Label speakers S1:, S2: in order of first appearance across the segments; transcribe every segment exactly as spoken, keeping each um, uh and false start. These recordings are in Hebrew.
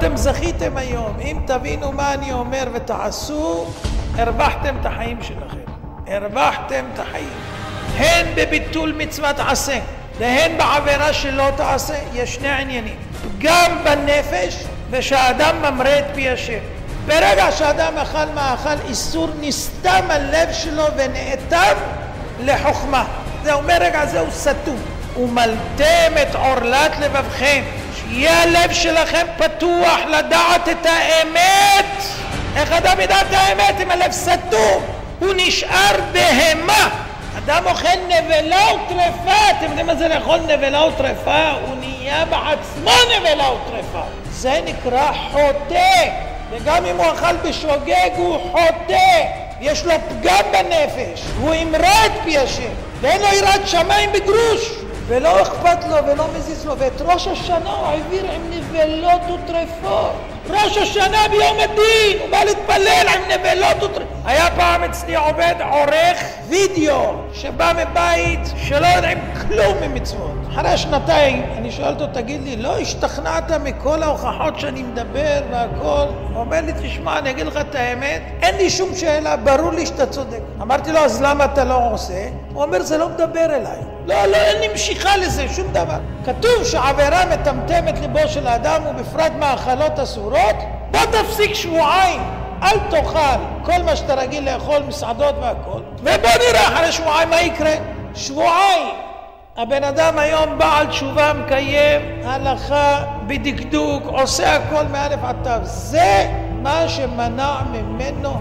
S1: אתם זכיתם היום. אם תבינו מה אני אומר ותעשו, הרווחתם את החיים שלכם. הרווחתם את החיים. הן בביטול מצוות עשה, והן בעבירה שלא תעשה, יש שני עניינים. גם בנפש, ושהאדם ממרה את פי השם. ברגע שאדם אכל מאכל, איסור נסתם הלב שלו ונאטם לחוכמה. זה אומר רגע זה הוא סתום. ומלתם את עורלת לבבכם, שיהיה הלב שלכם פתוח לדעת את האמת. איך אדם ידע את האמת אם הלב סתום? הוא נשאר בהמה. אדם אוכל נבלה וטרפה. אתם יודעים מה זה לאכול נבלה וטרפה? הוא נהיה בעצמו נבלה וטרפה. זה נקרא חוטא. וגם אם הוא אכל בשוגג הוא חוטא. יש לו פגם בנפש. הוא אמרה את פי השם. ואין לו יראת שמיים בגרוש. ולא אכפת לו ולא מזיז לו. ואת ראש השנה הוא העביר עם נבלות וטרפות. ראש השנה ביום הדין הוא בא להתפלל עם נבלות וטרפות. היה פעם אצלי עובד עורך וידאו שבא מבית שלא יודעים כלום ממצוות. אחרי שנתיים אני שואל אותו, תגיד לי, לא השתכנעת מכל ההוכחות שאני מדבר והכל? הוא אומר לי, תשמע, אני אגיד לך את האמת, אין לי שום שאלה, ברור לי שאתה צודק. אמרתי לו, אז למה אתה לא עושה? הוא אומר, זה לא מדבר אליי. לא, לא, אין לי משיכה לזה, שום דבר. כתוב שעבירה מטמטמת ליבו של האדם ובפרט מאכלות אסורות. בוא תפסיק שבועיים, אל תאכל כל מה שאתה רגיל לאכול, מסעדות והכל, ובוא נראה אחרי שבועיים מה יקרה. שבועיים הבן אדם היום בעל תשובה, מקיים הלכה בדקדוק, עושה הכל מאלף עד תו. זה מה שמנע ממנו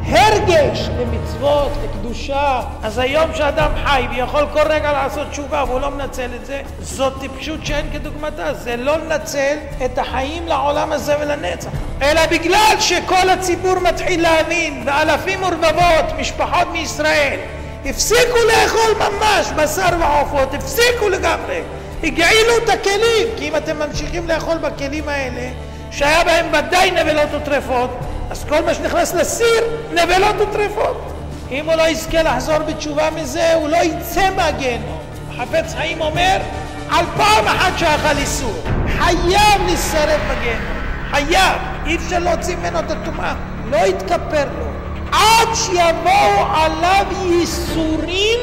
S1: הרגש למצוות, לקדושה. אז היום שאדם חי ויכול כל רגע לעשות תשובה והוא לא מנצל את זה, זאת טיפשות שאין כדוגמתה. זה לא לנצל את החיים לעולם הזה ולנצח, אלא בגלל שכל הציבור מתחיל להאמין, ואלפים ורבבות משפחות מישראל הפסיקו לאכול ממש בשר ועופות, הפסיקו לגמרי, הגעילו את הכלים. כי אם אתם ממשיכים לאכול בכלים האלה שהיה בהם ודאי נבלות וטרפות, אז כל מה שנכנס לסיר נבלות וטרפות. אם הוא לא יזכה לחזור בתשובה מזה, הוא לא יצא מהגיהנום. החפץ חיים אומר, על פעם אחת שאכל איסור חייב להישרף בגיהנום, חייב, אי אפשר להוציא ממנו את הטומאה, לא יתכפר לו עד שיבואו עליו ייסורים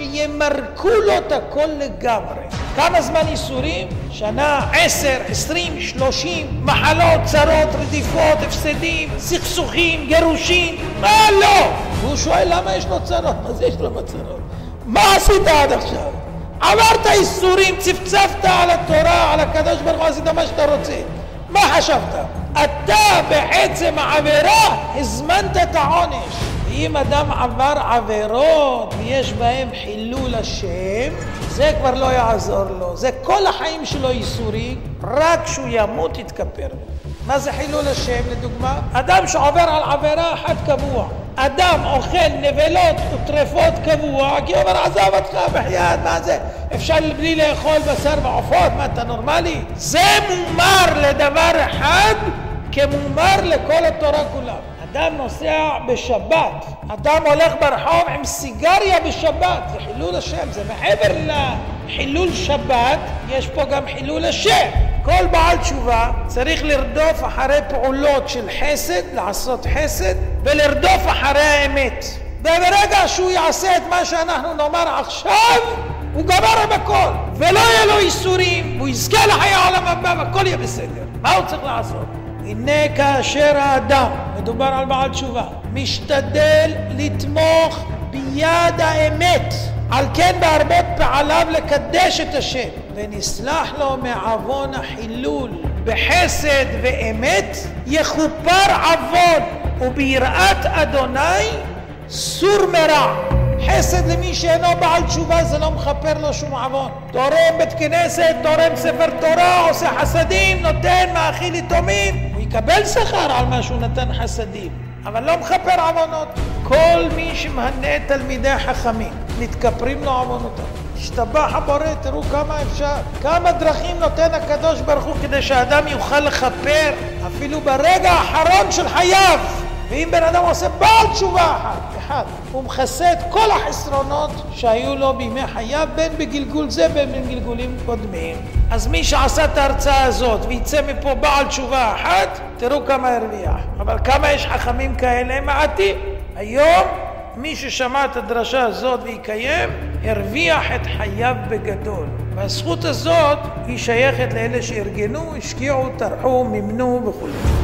S1: שימרקו לו את הכל לגמרי. כמה זמן ייסורים? שנה, עשר, עשרים, שלושים, מחלות, צרות, רדיפות, הפסדים, סכסוכים, גירושים, מה לא? והוא שואל למה יש לו צרות? מה זה יש לו בצרות? מה עשית עד עכשיו? עברת ייסורים, צפצפת על התורה, על הקדוש ברוך הוא, עשית מה שאתה רוצה. מה חשבת? אתה בעצם העבירה הזמנת את העונש. ואם אדם עבר עבירות ויש בהם חילול השם, זה כבר לא יעזור לו. זה כל החיים שלו ייסורים, רק שהוא ימות יתכפר. מה זה חילול השם? לדוגמה, אדם שעובר על עבירה אחת קבוע. אדם אוכל נבלות וטרפות קבוע, כי הוא אומר, עזב אותך בחייאת, מה זה? אפשר בלי לאכול בשר ועופות, מה אתה נורמלי? זה מומר לדבר אחד כמומר לכל התורה כולה. אדם נוסע בשבת, אדם הולך ברחוב עם סיגריה בשבת, זה חילול השם. זה מעבר לחילול שבת, יש פה גם חילול השם. כל בעל תשובה צריך לרדוף אחרי פעולות של חסד, לעשות חסד, ולרדוף אחרי האמת. וברגע שהוא יעשה את מה שאנחנו נאמר עכשיו, הוא גמר בכל, ולא יהיה לו איסורים, הוא יזכה לחיי העולם הבא, והכל יהיה בסדר. מה הוא צריך לעשות? הנה כאשר האדם, מדובר על בעל תשובה, משתדל לתמוך ביד האמת, על כן בהרבות פעליו לקדש את השם, ונסלח לו מעוון החילול בחסד ואמת, יכופר עוון, וביראת אדוני סור מרע. חסד למי שאינו בעל תשובה, זה לא מכפר לו שום עוון. תורם בית כנסת, תורם ספר תורה, עושה חסדים, נותן, מאכיל יתומים, הוא יקבל שכר על מה שהוא נתן חסדים, אבל לא מכפר עוונות. כל מי שמהנה תלמידי חכמים, מתכפרים לו עוונותם. השתבח הבורא, תראו כמה אפשר, כמה דרכים נותן הקדוש ברוך הוא כדי שהאדם יוכל לכפר אפילו ברגע האחרון של חייו. ואם בן אדם עושה בעל תשובה אחת, אחד, הוא מכסה את כל החסרונות שהיו לו בימי חייו, בין בגלגול זה בין בגלגולים קודמים. אז מי שעשה את ההרצאה הזאת ויצא מפה בעל תשובה אחת, תראו כמה הרוויח. אבל כמה יש חכמים כאלה? מעטים. היום מי ששמע את הדרשה הזאת ויקיים, הרוויח את חייו בגדול. והזכות הזאת היא שייכת לאלה שארגנו, השקיעו, טרחו, מימנו וכו'.